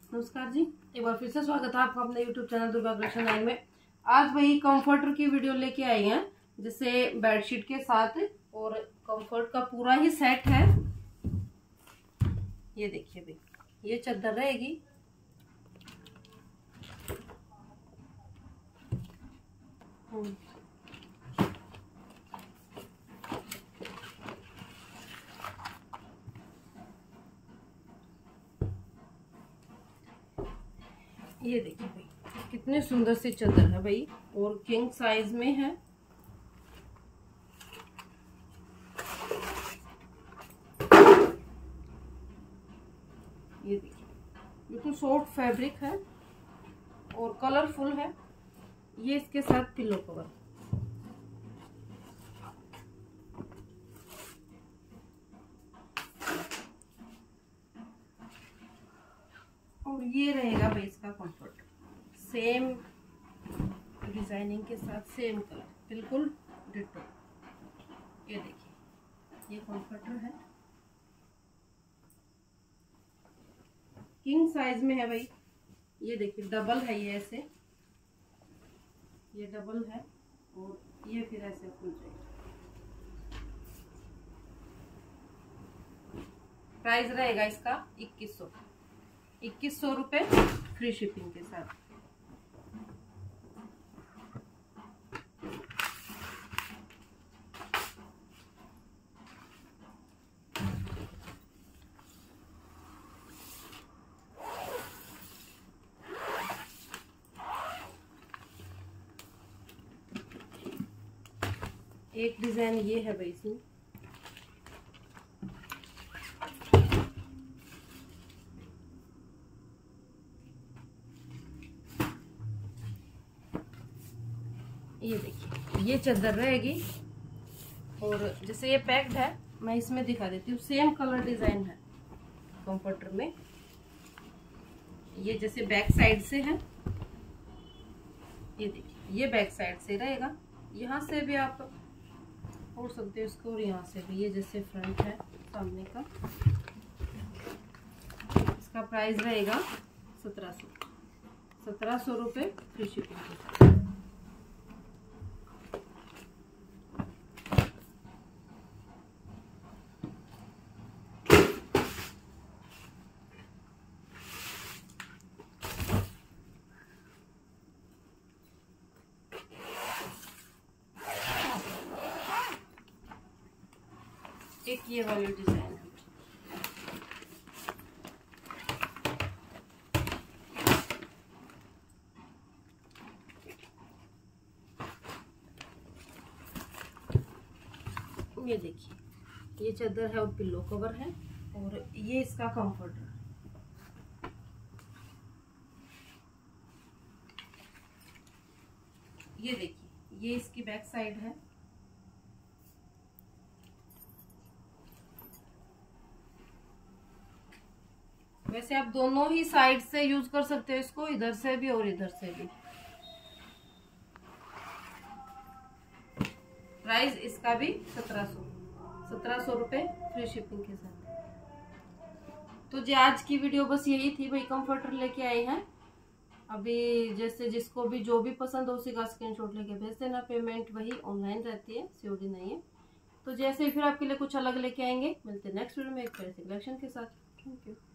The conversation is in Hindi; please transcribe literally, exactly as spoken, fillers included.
नमस्कार जी, एक बार फिर से स्वागत है आपका अपने YouTube channel Durga collection line में। आज वही कंफर्टर की वीडियो लेके आई हैं, जिससे बेडशीट के साथ और कंफर्ट का पूरा ही सेट है। ये देखिए भाई, ये चादर रहेगी। ये देखिए भाई, कितनी सुंदर सी चादर है भाई, और किंग साइज में है। ये देखिए, बिल्कुल सॉफ्ट फैब्रिक है और कलरफुल है। ये इसके साथ पिलो कवर। और ये रहेगा भाई इसका कंफर्ट, सेम डिजाइनिंग के साथ, सेम कलर, बिल्कुल डिटो। ये देखिए, ये कंफर्टर है, किंग साइज में है भाई। ये देखिए, डबल है, ये ऐसे, ये डबल है और ये फिर ऐसे खुल जाएगा। प्राइस रहेगा इसका इक्कीस सौ इक्कीस सौ रुपये फ्री शिपिंग के साथ। एक डिजाइन ये है भाई इसमें, ये देखिए, ये चादर रहेगी। और जैसे ये पैक्ड है, मैं इसमें दिखा देती हूँ। सेम कलर डिजाइन है कंफर्टर में। ये जैसे बैक साइड से है, ये देखिए, ये बैक साइड से रहेगा। यहाँ से भी आप ओढ़ सकते हो इसको, और यहाँ से भी। ये जैसे फ्रंट है सामने का। इसका प्राइस रहेगा सत्रह सौ सत्रह सौ रुपये फ्री शिपिंग के साथ। एक ये वाली डिजाइन है, ये देखिए, ये चादर है और पिल्लो कवर है, और ये इसका कंफर्ट है। ये देखिए, ये इसकी बैक साइड है। वैसे आप दोनों ही साइड से यूज कर सकते हो इसको, इधर से भी और इधर से भी। प्राइस इसका भी सत्रह सौ सत्रह सौ रुपये फ्री शिपिंग के साथ। तो जी, आज की वीडियो बस यही थी भाई। कंफर्टर लेके आए हैं अभी। जैसे जिसको भी जो भी पसंद हो, उसी का स्क्रीनशॉट लेके भेज देना। पेमेंट वही ऑनलाइन रहती है, सीओडी नहीं है। तो जैसे ही फिर आपके लिए कुछ अलग लेके आएंगे। मिलते हैं नेक्स्ट वीडियो में एक तरह से कलेक्शन के साथ। Thank you.